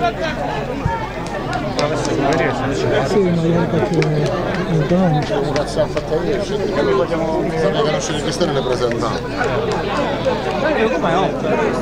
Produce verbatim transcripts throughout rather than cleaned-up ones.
Sì, magari perché non donne. Che cazzo ha fatto io? Noi vogliamo conoscere il Cristiano e le presentare. Dai, come no?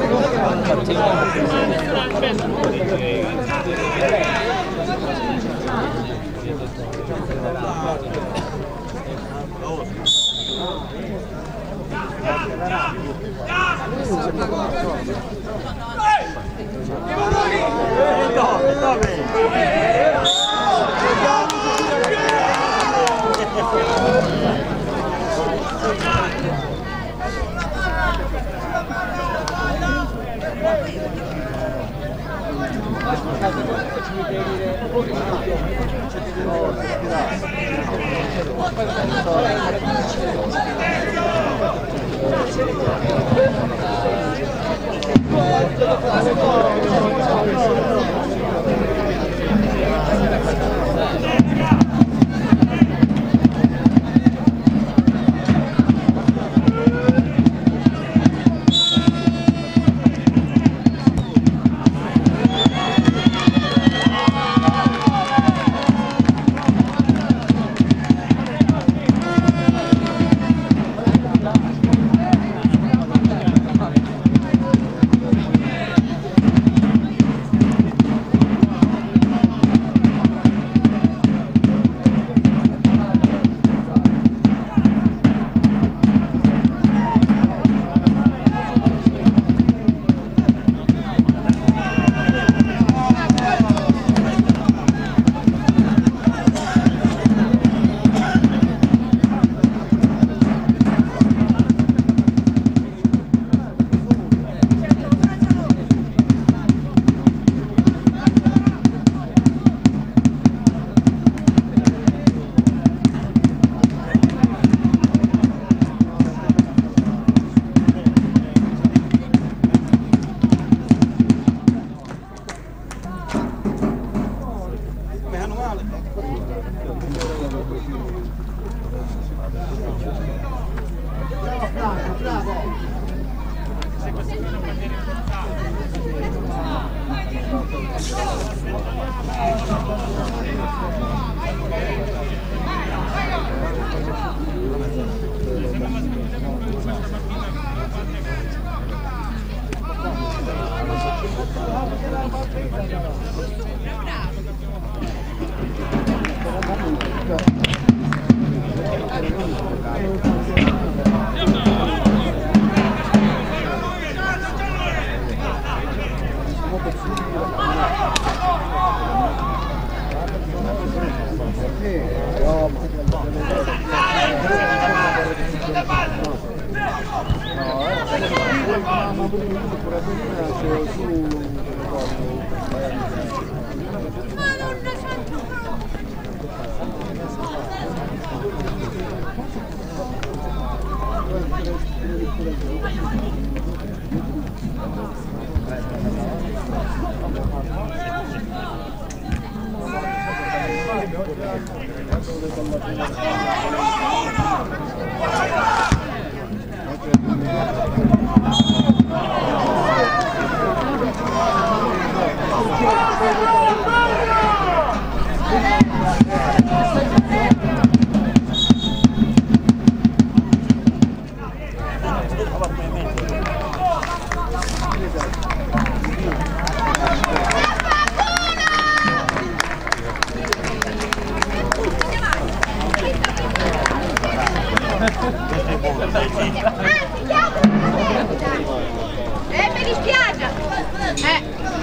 Eh, mi dispiace! Eh!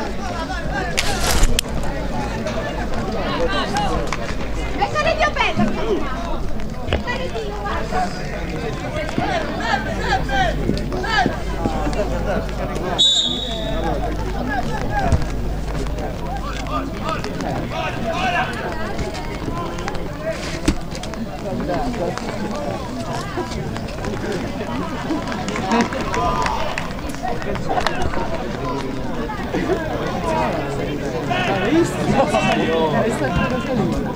Ecco il mio pezzo! Hai visto? Hai visto?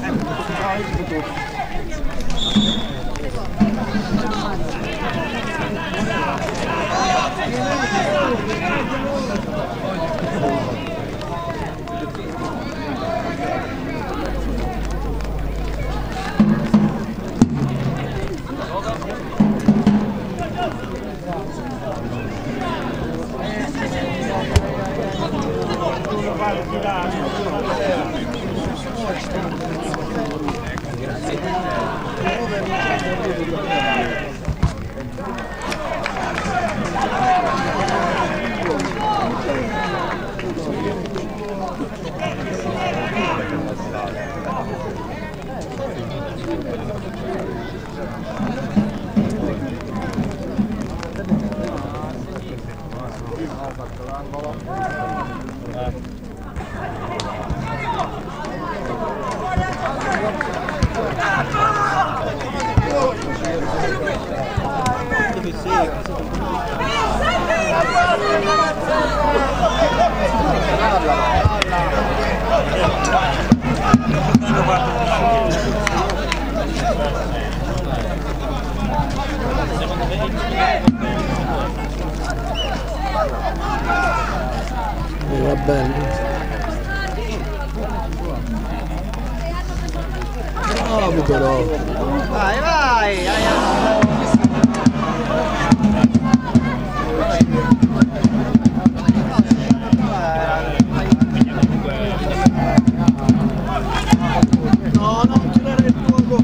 Va bene. Bravo però. Vai, vai! Ai, ai. No, non tirare il fuoco.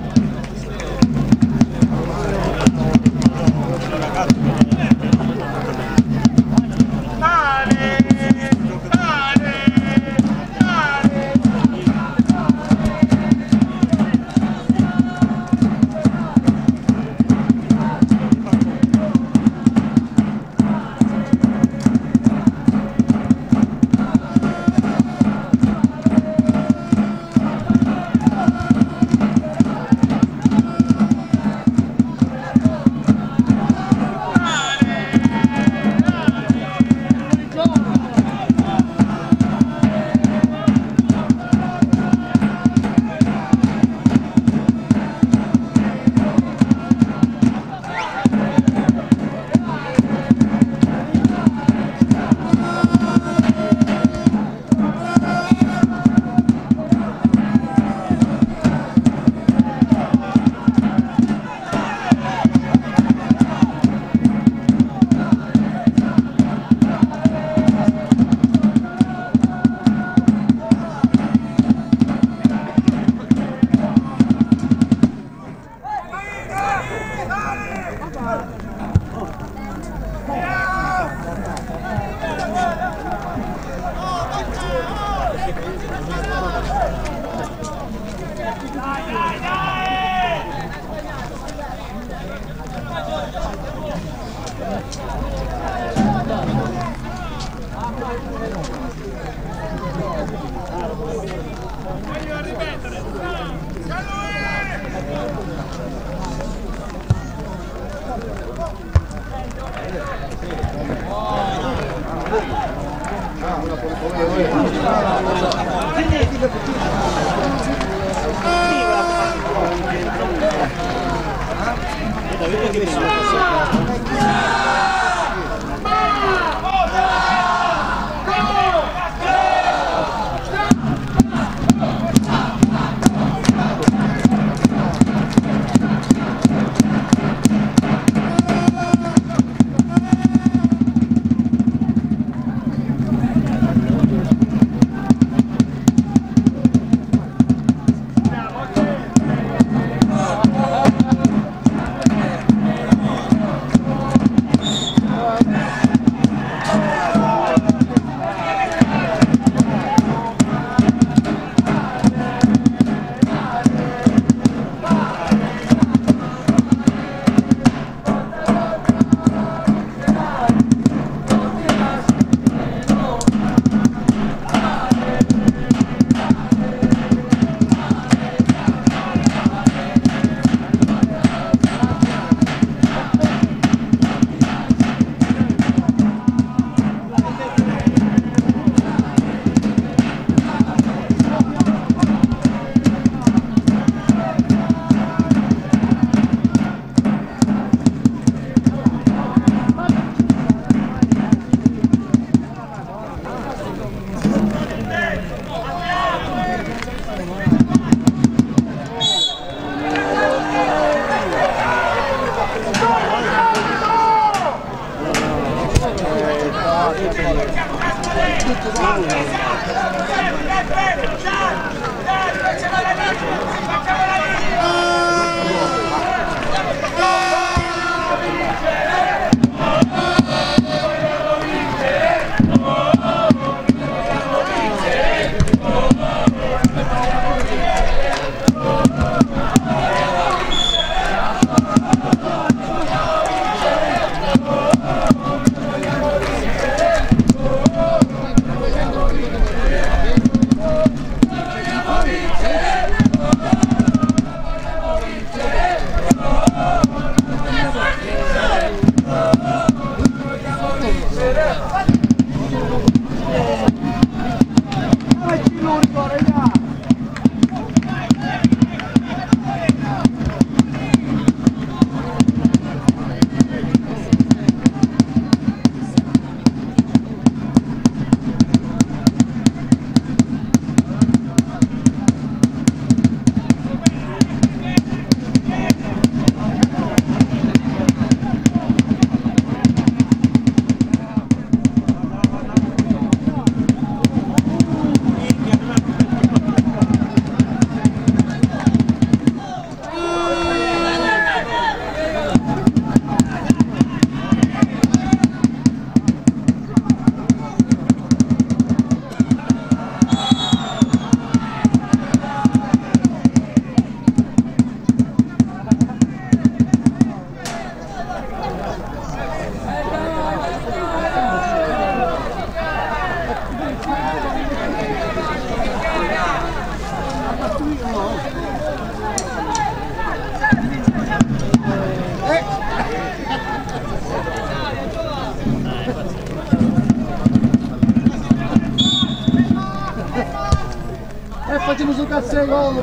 Facciamo su cazzo di gol,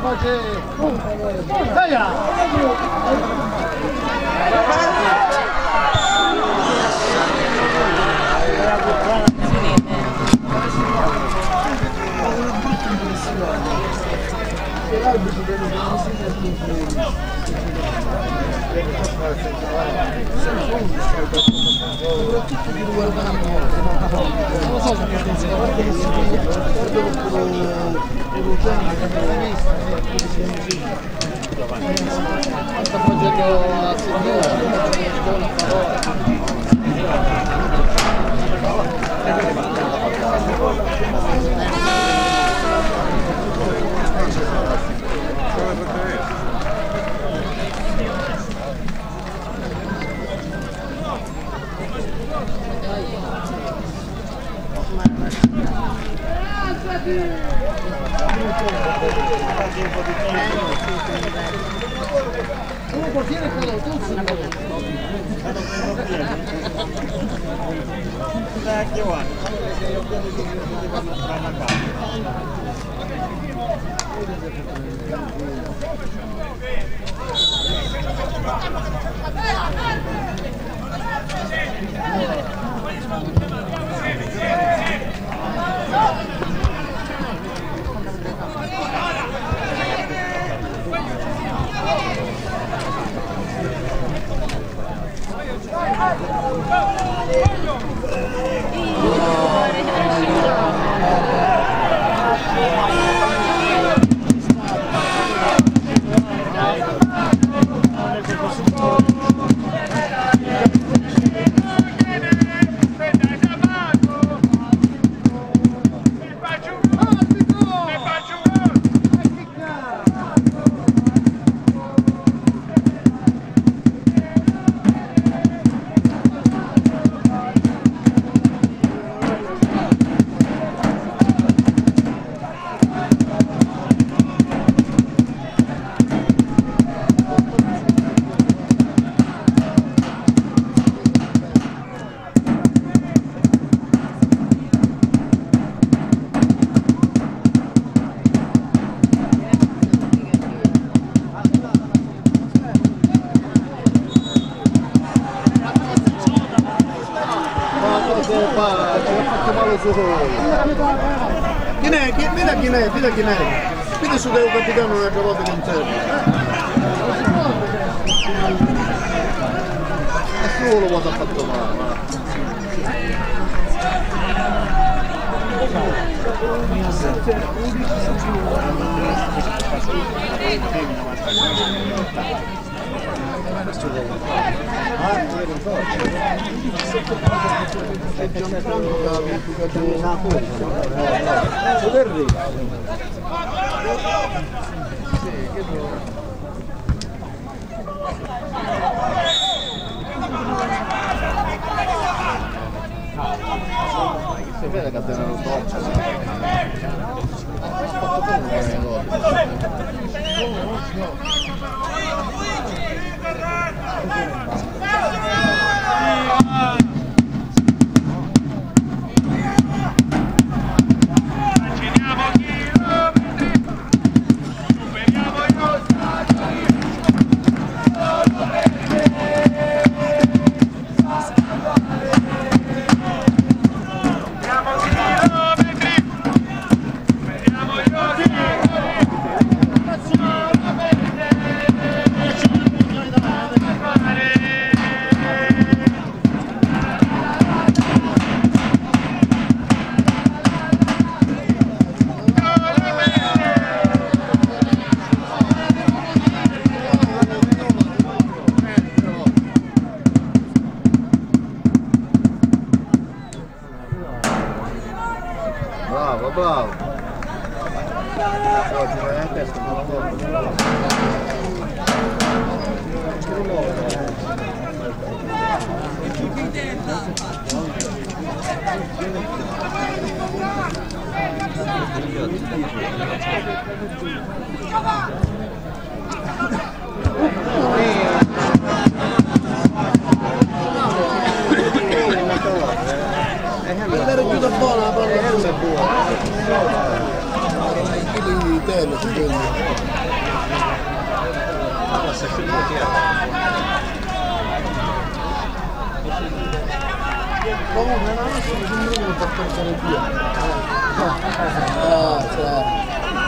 facciamo! Dai! Quanto progetto a un portiere quello tutto chi ne è? Chi, vedi chi ne è? Vedi chi ne è? Vedi su che il capitano un'altra volta con te. Nessuno lo vuole fatto male. Si vede che tenne lo storcio. Bravo, bravo. Oggi vai a testa, non andare più da buona la palla è buona. Quindi tello si prende. Comunque la nostra è un numero per portare via. Ah, ciao.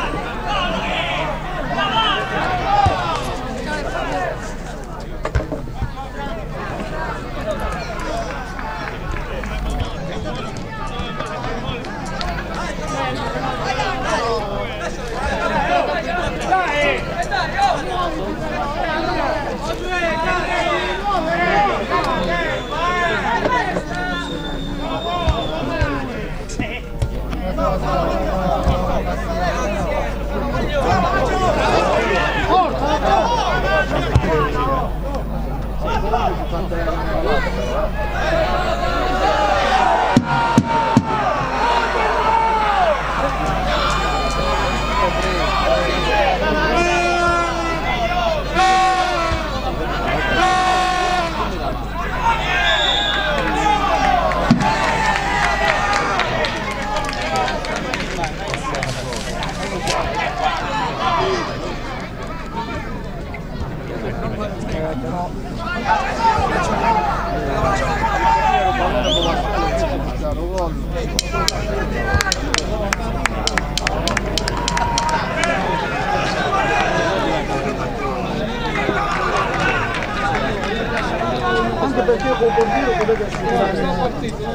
Anche perché io con Bordino potete assicurare una partita.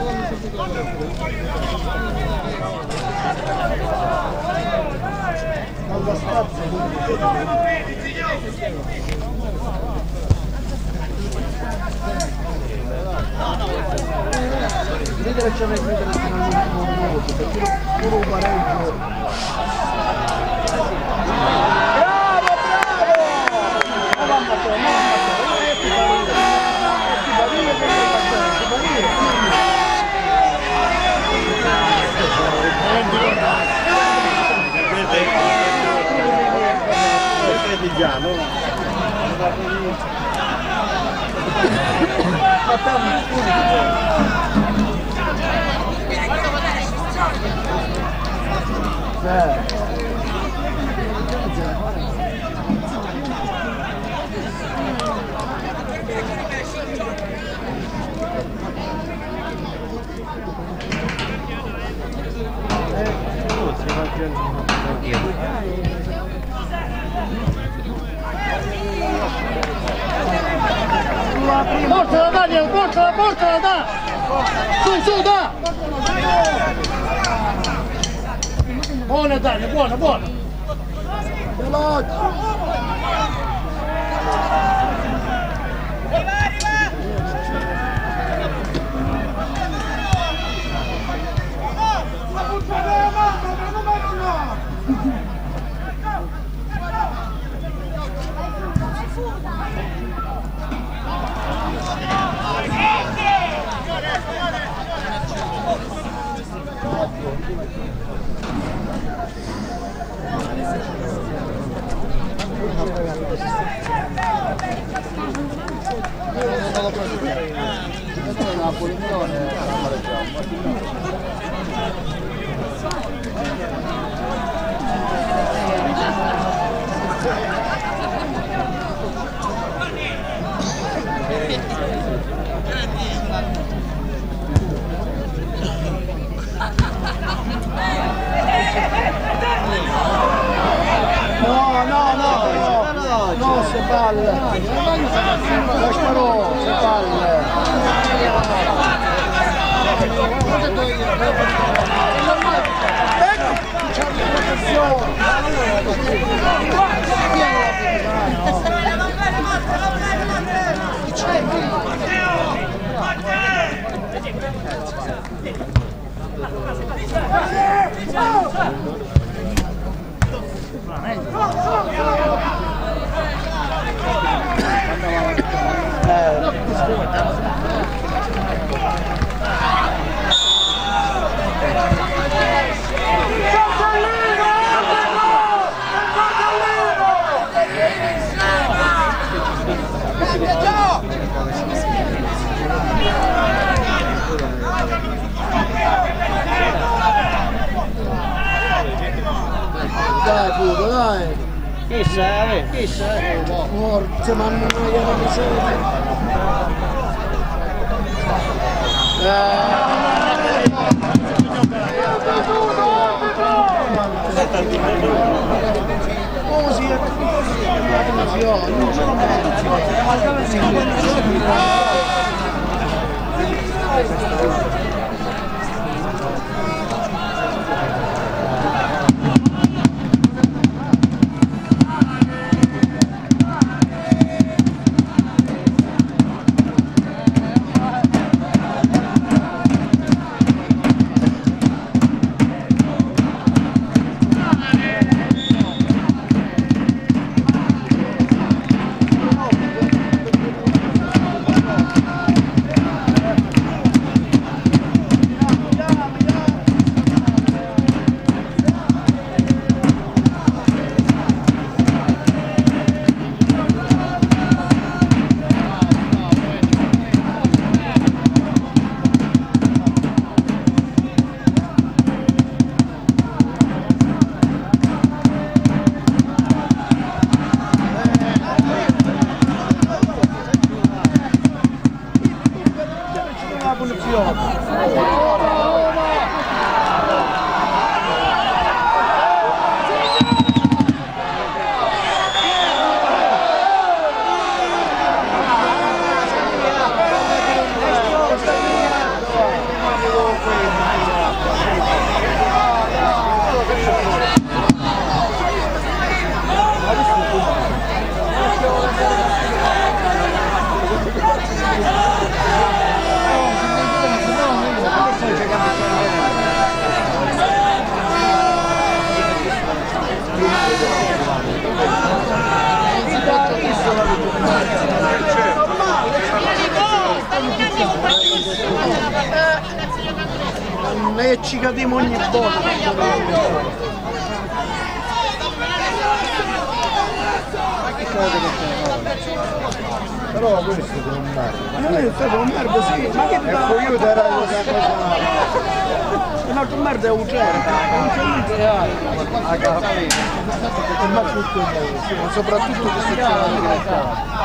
Alla spazio. Vedete che ci avete messo nell'ultimo minuto, perché pure un pareggio. Partigiano. Portala Daniel, portala, portala, da! Su, su, da! Buona Tania, buona, buona! Veloce! No, no, no, no, no, se palle. Lascialo, se palle. Dai, Fugo, dai! Chi sei? Chi sei? Forza, mamma mia, che miseria! Così, non sono e ci cadiamo ogni volta. Però questo è un merda. Non è stato un merda, sì. Ma che ti dà? Ecco, io darei una cosa. Un altro merda è un certo. Non c'è niente reale. A capo. Ma tutto è ma soprattutto questo è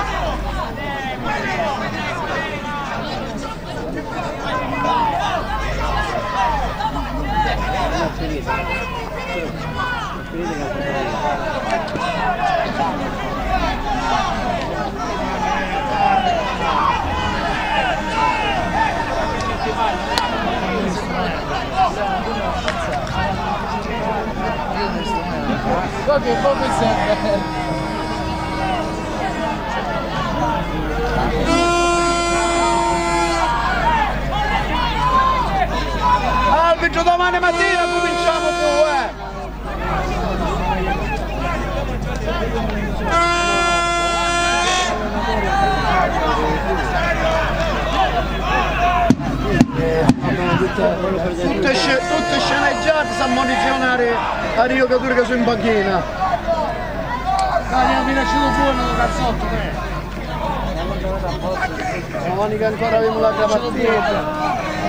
Thank you. che come sempre. Arbitro, domani mattina cominciamo tu, eh! Tutte, sc tutte sceneggiate, sa munizionare a Rio Cature che sono in banchina. Dai, mi lasciato buono da cazzotto, te. Domani che ancora abbiamo la capattietta.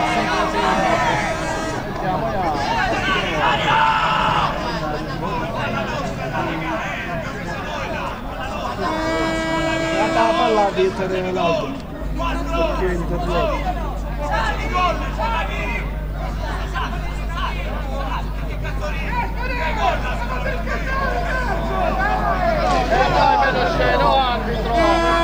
La palla dietro dell'auto. Perché interrotto. E dai, vedo sceno, arbitro!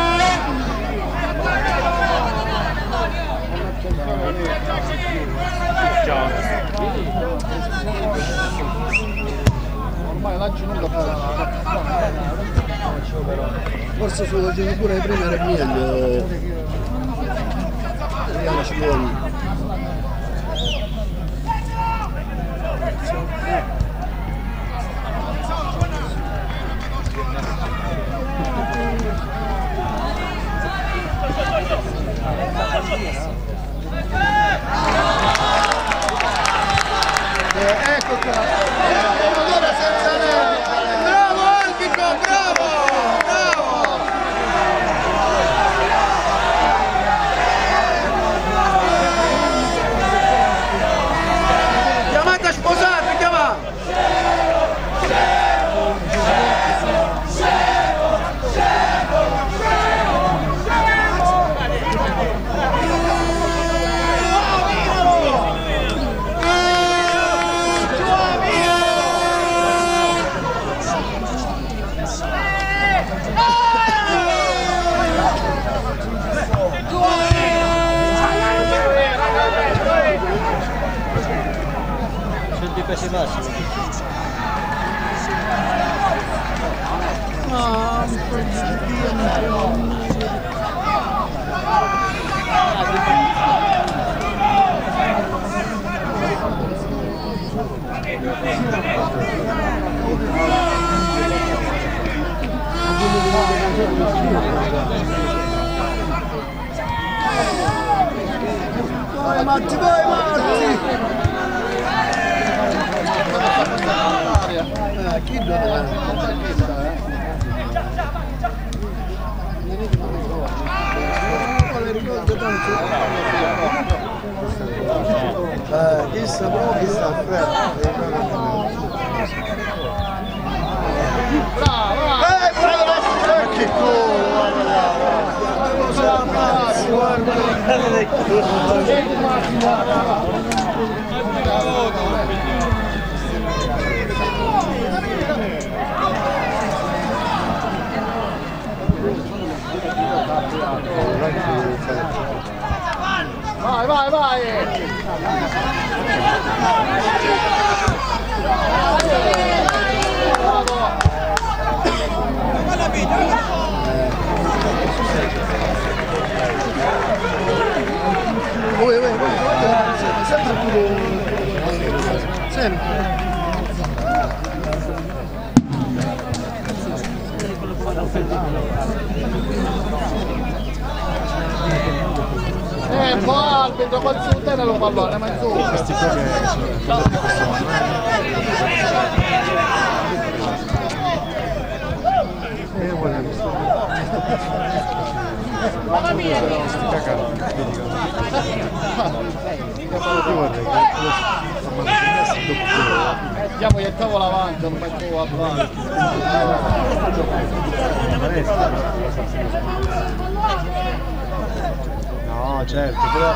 Ormai lanci non lo fa. Forse sulla genitura di prima era meglio. Lanci buoni. Ecco qua, allora senza nervi. Bravo arbitro, bravo, bravo. Chiamate a sposare, chiamate. Senti pesi massimi. Ah, vai Matti, vai Matti! Eh, chi dove? Eh, chi sta proprio? Chi sta a bravo! Eh, bravo! Che vai, vai, vai! Voi, voi, voi, sempre più... sempre. Eh, un po' arbitro, qual su te lo pallone, ma insomma. Questi qua che sono eh, guarda, mamma mia! Sti cagati, vedi che diamo il tavolo avanti, non metto avanti. No, certo, però...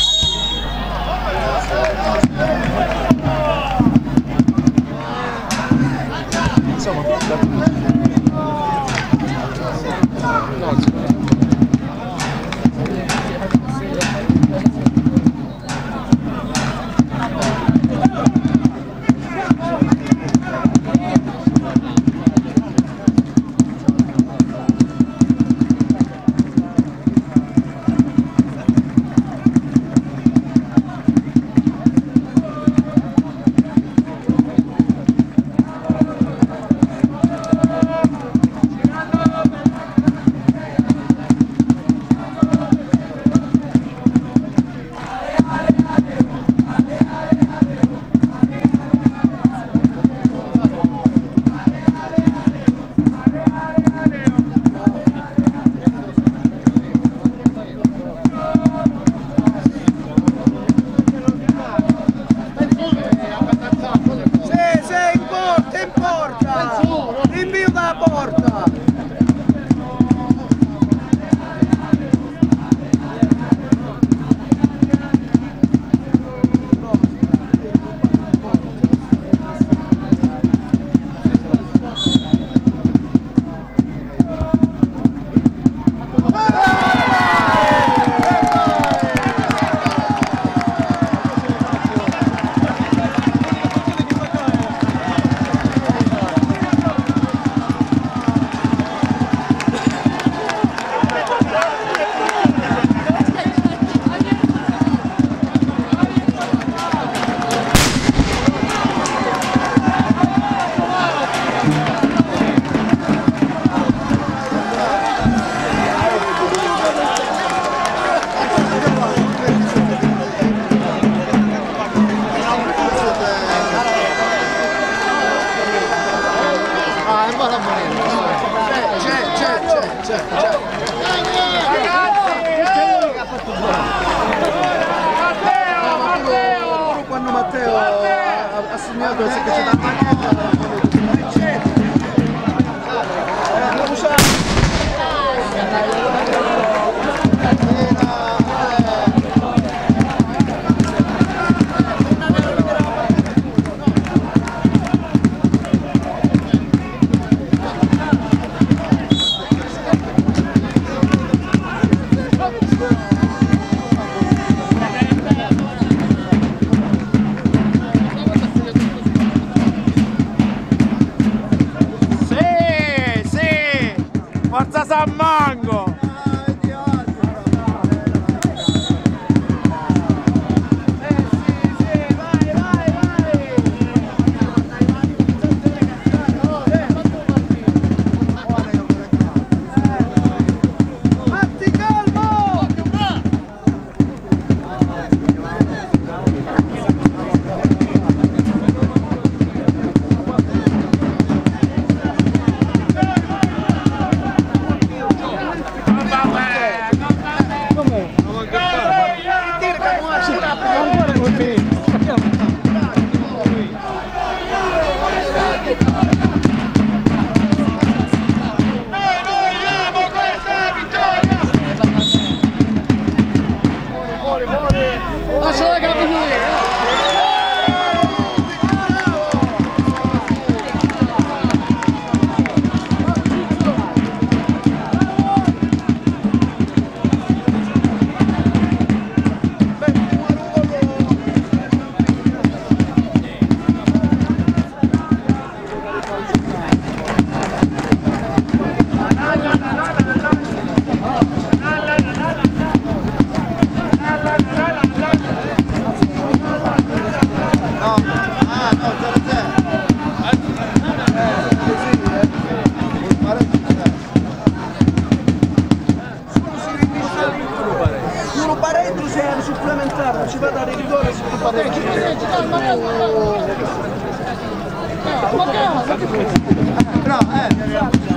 Insomma, no, certo, certo. Matteo! Quando Matteo ha segnato il secco da magnetta, Forza San Mango! ci va a dare rigore su un pareggio. Però, eh.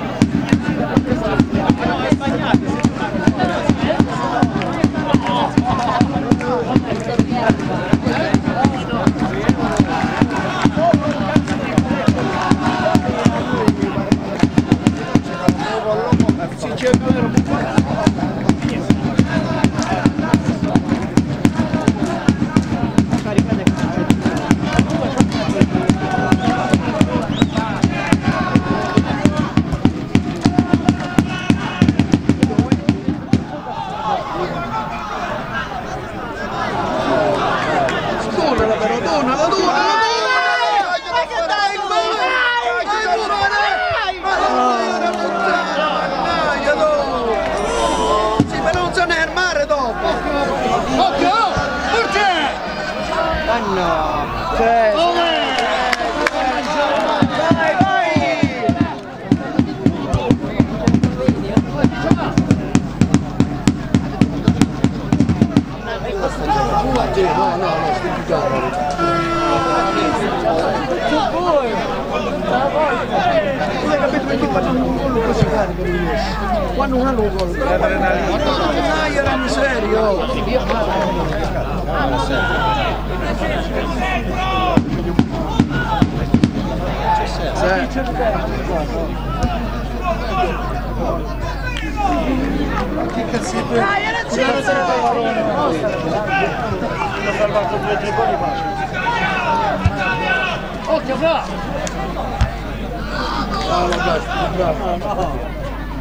Quando un anno gol, l'adrenalina, io ero serio. Che cazzo è? Dai, era ho salvato due tripoli occhio, bravo! Bravo, bravo, bravo.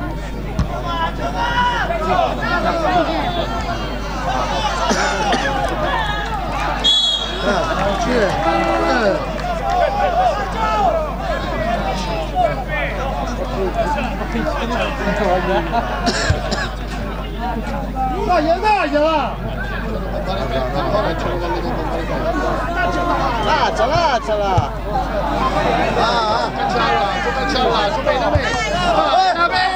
Dai, dai, va! Lancia, lanciala! Ah, facciala, facciala, su bene, bene!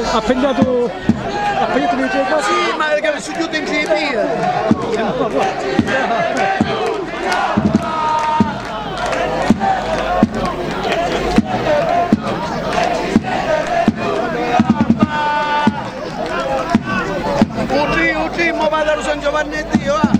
ha pigliato ha pigliato il gioco quasi. Sì, ma è che si chiude in civile. Ucci, ucci, ma vado a San Giovanni e Dio, eh!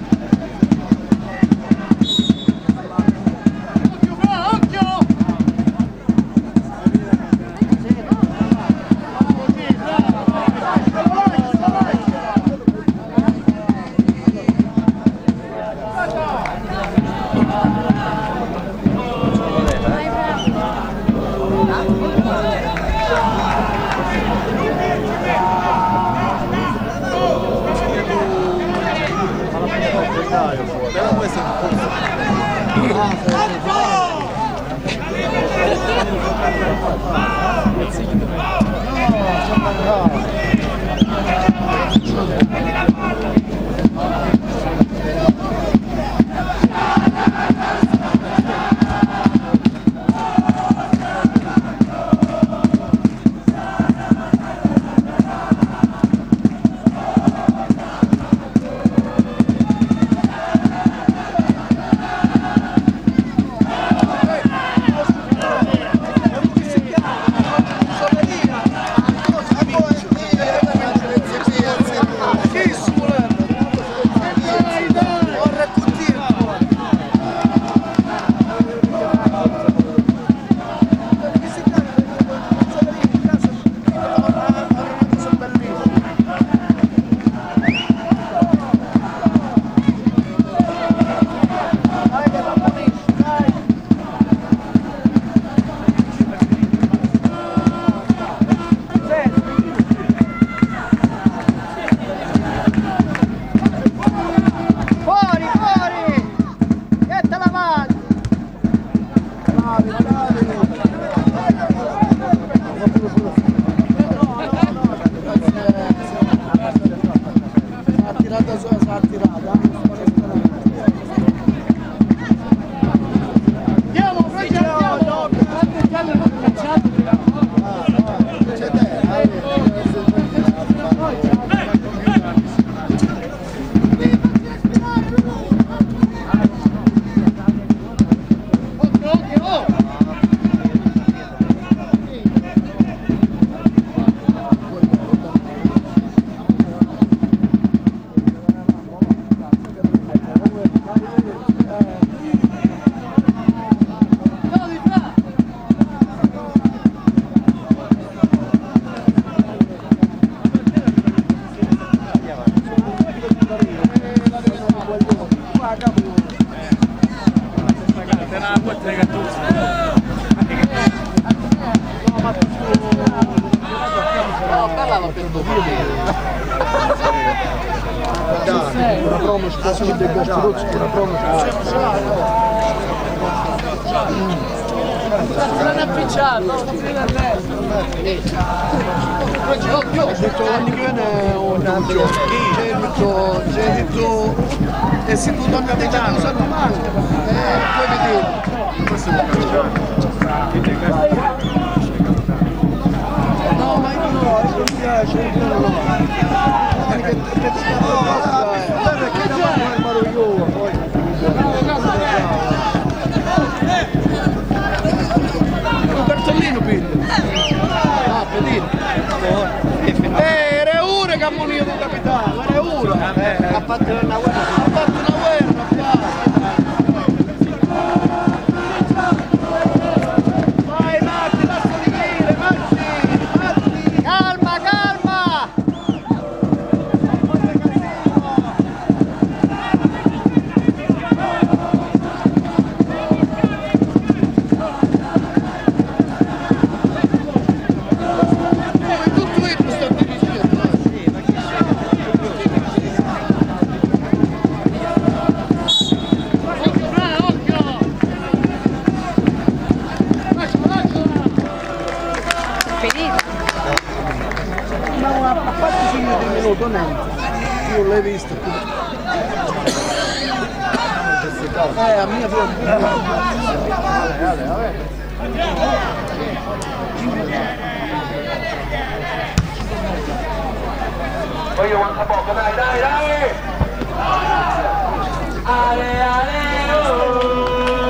Una promo scuola del Gastruzzi, una promo non appicciato, ho detto l'anno che viene un genito, genito istituto capitano Santo Marco, poi vedete. No, ma io no, io mi piace, io non lo perché da mano imparo io poi un cartellino piglia ah pedino eh era uno che ha munito il capitano era uno ha fatto una guerra ha fatto una guerra vai Matti lascia di dire Matti Matti calma calma. Io l'hai visto eh a mia voglio manca poco, dai, dai, dai! Ale, ale, oh!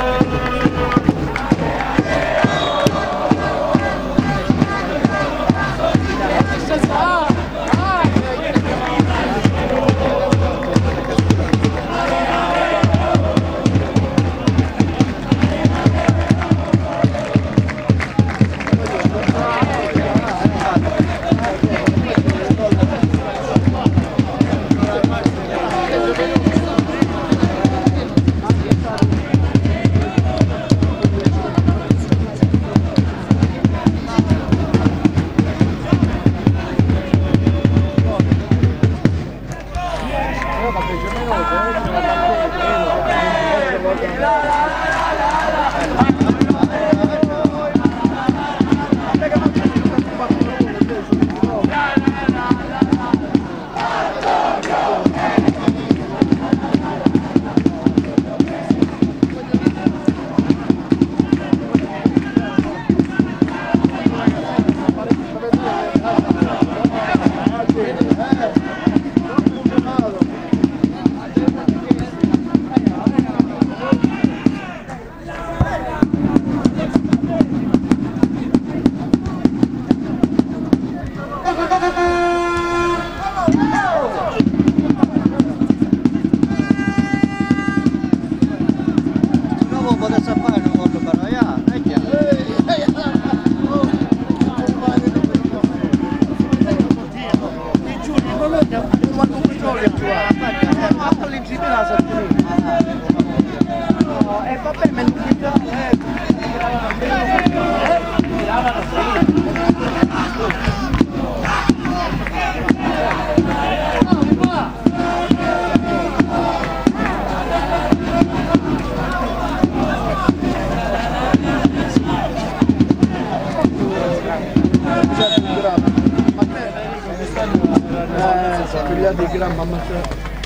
Di gran mamma Matteo.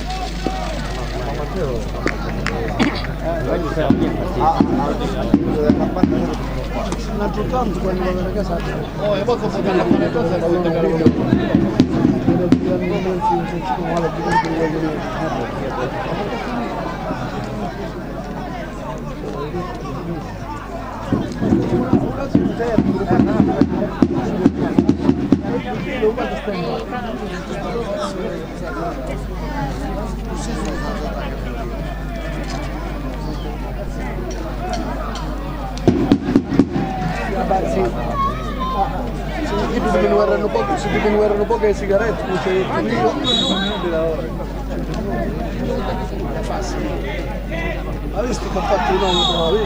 Non c'è tanto quando vado a casa. Oh, e poi cosa fare a fare cosa da una gara. Se ti diminuiranno poco, se ti diminuiranno poco le sigarette, non c'è io. Ha visto che ha fatto i nomi, non ha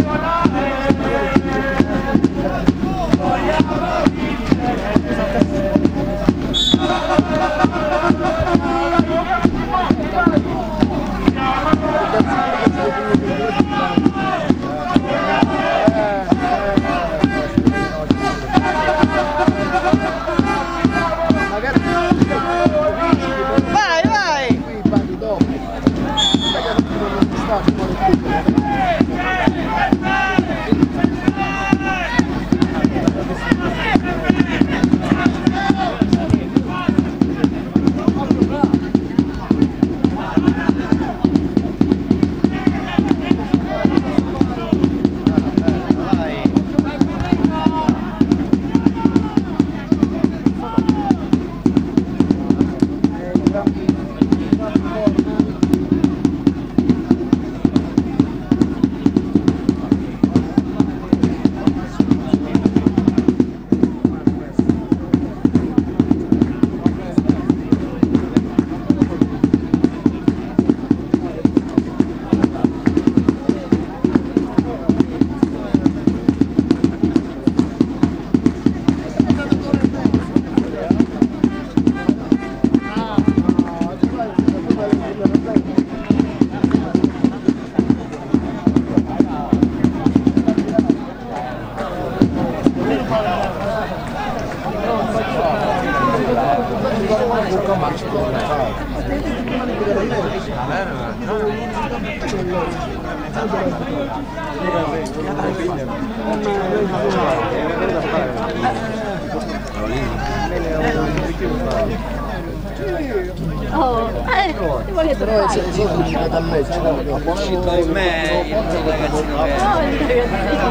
visto? ma ci può fare. Oh, eh, ti voglio Però trovare. è sempre da Lecce, no? Per me, il ragazzino che No, il ragazzino.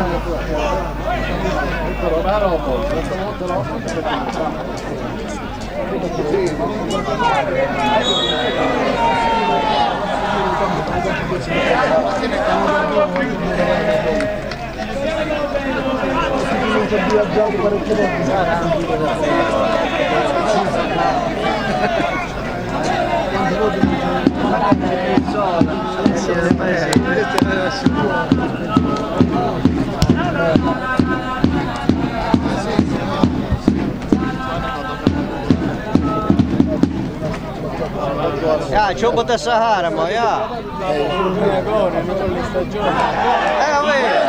Ma no, questa volta no. Non c'è viaggiato parecchie Ah, c'è un po' di Sahara, ma ya. Eh, non le stagioni. Eh, vabbè.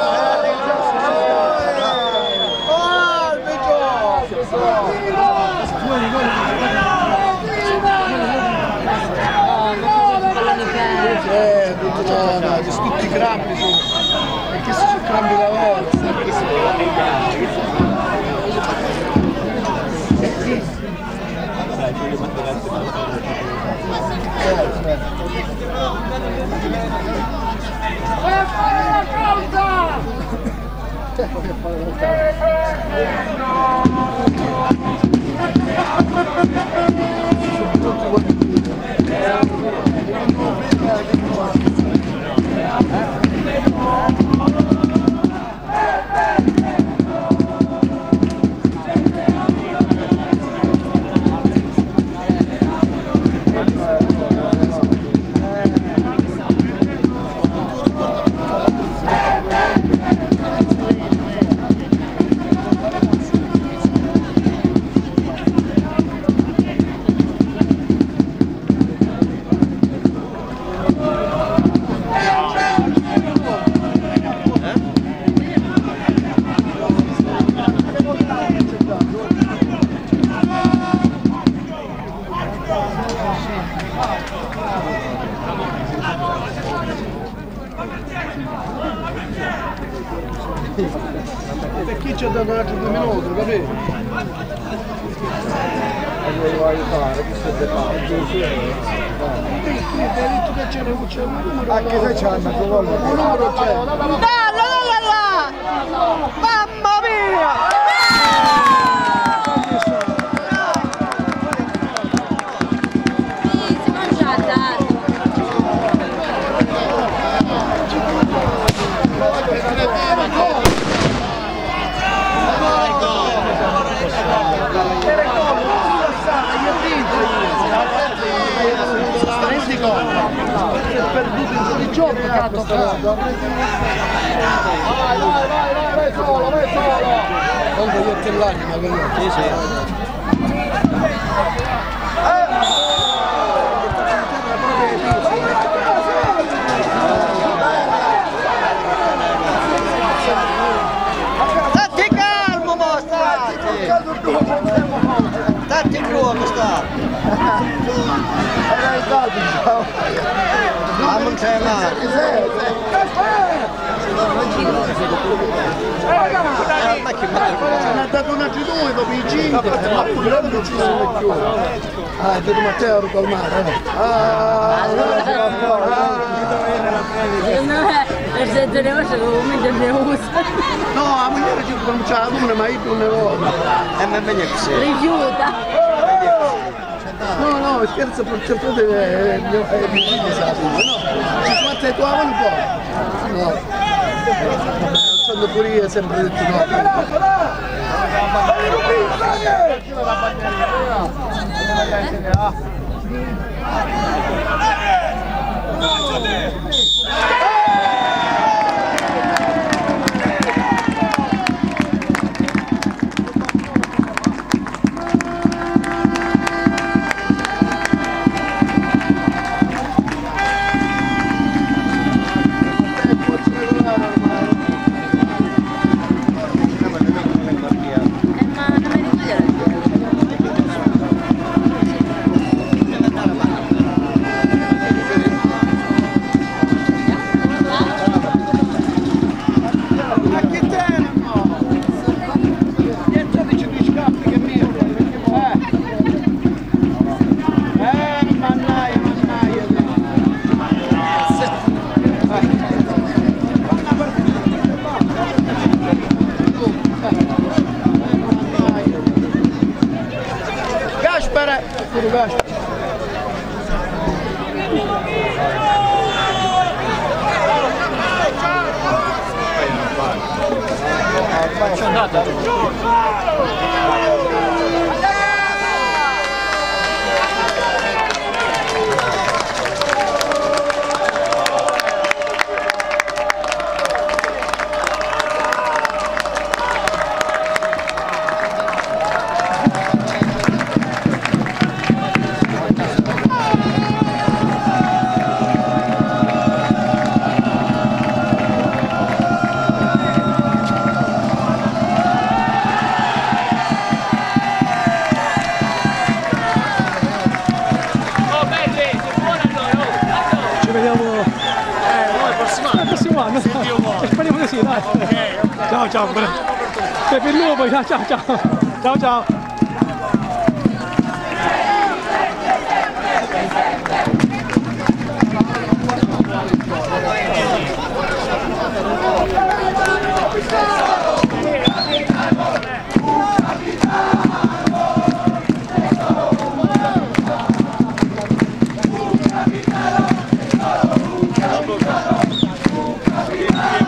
Eh, tutto no, no, tutti i crampi sono. Perché se sono crampi da volta, perché si per chi ci ha dato un altro due minuti, capito? E lo devo aiutare, che stai facendo? Sì, hai detto che c'era un numero. Anche se c'è un numero c'è. La la la la! Mamma mia! Sì, si mangiata. Perduto in di gioco, cazzo, vai, vai, vai, vai solo, vai solo! Comunque io che l'anima, che io. Sì, sì. Stati calmo, mo, stati! Stati in luogo, sta! Era i dati, ciao! Ma non c'è mai! Ne ha dato una G due dopo i cinque, ma pure non ci sono più. Ah, è venuto Matteo a ricalmare, eh? Ah, Secondo me per sette le volte comunque ne usa. no, la moglie ci cominciava una, ma io non ne voglio. E mi viene così! Rifiuta. No, no, scherzo, per certo è mio figlio, sa, no, ci smatte tua un po'. No. Sono pure io sempre detto no. di questo. C'è andata. Ci vediamo eh, il prossimo anno. Il prossimo anno. Speriamo di sì, dai. Okay, okay. Ciao ciao. Per il lupo, ciao ciao ciao. Ciao ciao.